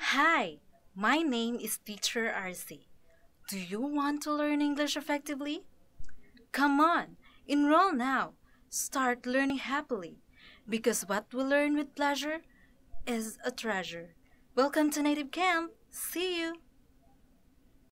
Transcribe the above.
Hi, my name is Teacher Rc. Do you want to learn English effectively? Come on, enroll now. Start learning happily, because what we learn with pleasure is a treasure. Welcome to Native Camp. See you!